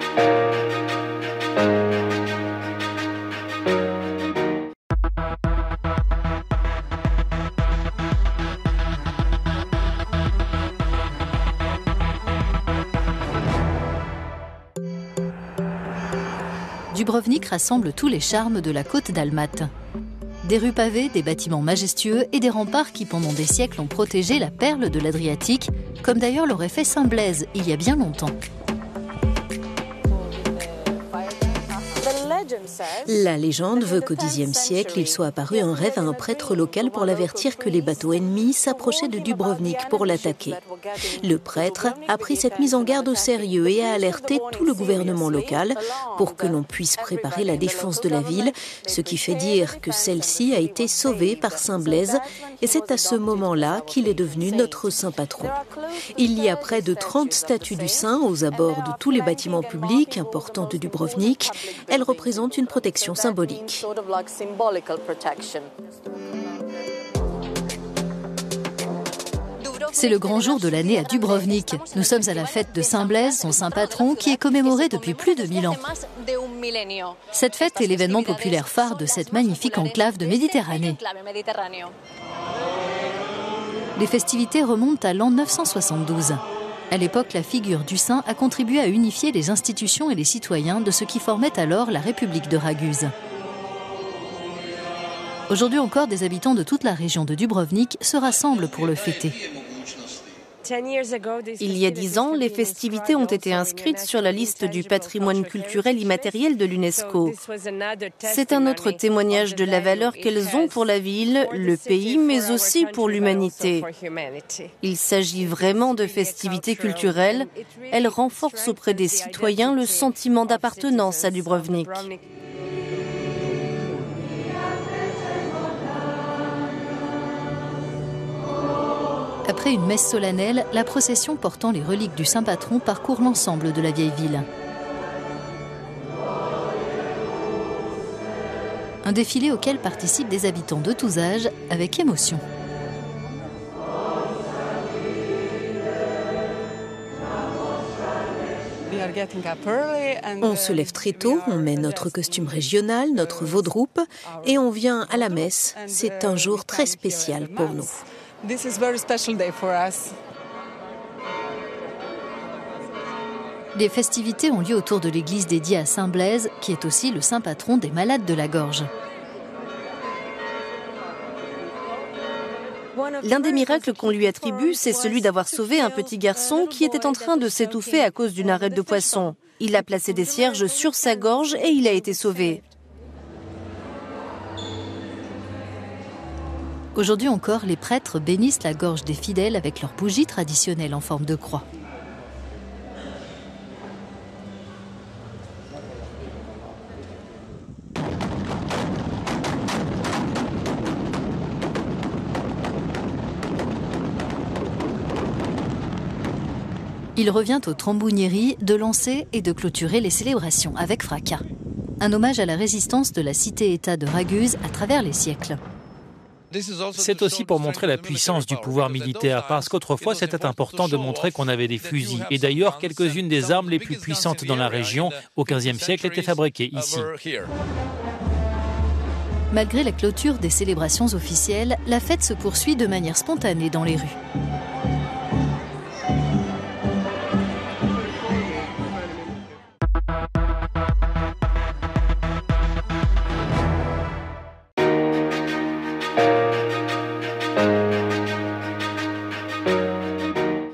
Dubrovnik rassemble tous les charmes de la côte dalmate. Des rues pavées, des bâtiments majestueux et des remparts qui pendant des siècles ont protégé la perle de l'Adriatique, comme d'ailleurs l'aurait fait Saint-Blaise il y a bien longtemps. La légende veut qu'au Xe siècle, il soit apparu un rêve à un prêtre local pour l'avertir que les bateaux ennemis s'approchaient de Dubrovnik pour l'attaquer. Le prêtre a pris cette mise en garde au sérieux et a alerté tout le gouvernement local pour que l'on puisse préparer la défense de la ville, ce qui fait dire que celle-ci a été sauvée par Saint Blaise et c'est à ce moment-là qu'il est devenu notre saint patron. Il y a près de 30 statues du saint aux abords de tous les bâtiments publics importants de Dubrovnik. Elles représentent une protection symbolique. C'est le grand jour de l'année à Dubrovnik. Nous sommes à la fête de Saint Blaise, son saint patron, qui est commémoré depuis plus de 1000 ans. Cette fête est l'événement populaire phare de cette magnifique enclave de Méditerranée. Les festivités remontent à l'an 972. À l'époque, la figure du saint a contribué à unifier les institutions et les citoyens de ce qui formait alors la République de Raguse. Aujourd'hui encore, des habitants de toute la région de Dubrovnik se rassemblent pour le fêter. Il y a 10 ans, les festivités ont été inscrites sur la liste du patrimoine culturel immatériel de l'UNESCO. C'est un autre témoignage de la valeur qu'elles ont pour la ville, le pays, mais aussi pour l'humanité. Il s'agit vraiment de festivités culturelles. Elles renforcent auprès des citoyens le sentiment d'appartenance à Dubrovnik. Après une messe solennelle, la procession portant les reliques du saint patron parcourt l'ensemble de la vieille ville. Un défilé auquel participent des habitants de tous âges avec émotion. On se lève très tôt, on met notre costume régional, notre vaudroupe et on vient à la messe. C'est un jour très spécial pour nous. This is a very special day for us. Les festivités ont lieu autour de l'église dédiée à Saint Blaise, qui est aussi le saint patron des malades de la gorge. L'un des miracles qu'on lui attribue, c'est celui d'avoir sauvé un petit garçon qui était en train de s'étouffer à cause d'une arête de poisson. Il a placé des cierges sur sa gorge et il a été sauvé. Aujourd'hui encore, les prêtres bénissent la gorge des fidèles avec leurs bougies traditionnelles en forme de croix. Il revient aux Trombonieri de lancer et de clôturer les célébrations avec fracas. Un hommage à la résistance de la cité-État de Raguse à travers les siècles. C'est aussi pour montrer la puissance du pouvoir militaire, parce qu'autrefois c'était important de montrer qu'on avait des fusils. Et d'ailleurs, quelques-unes des armes les plus puissantes dans la région, au XVe siècle, étaient fabriquées ici. Malgré la clôture des célébrations officielles, la fête se poursuit de manière spontanée dans les rues.